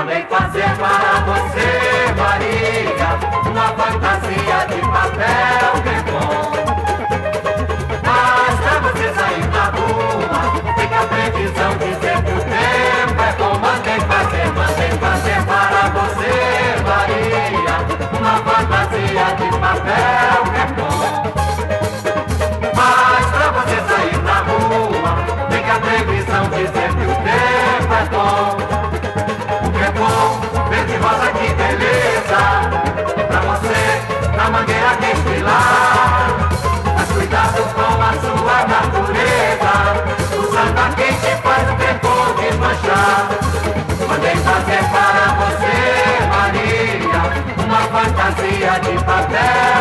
Mandei fazer para você, Maria, uma fantasia de papel crepom. Mas pra você sair na rua, fica a previsão dizer que o tempo é bom. Mandei fazer para você, Maria, uma fantasia de papel crepom. Mas pra você sair na rua, fica a previsão dizer que o tempo é bom. Verde rosa, que beleza, pra você na mangueira desfilar. Mas cuidado com a sua natureza, o samba quente faz o crepom desmanchar. Mandei fazer para você, Maria, uma fantasia de papel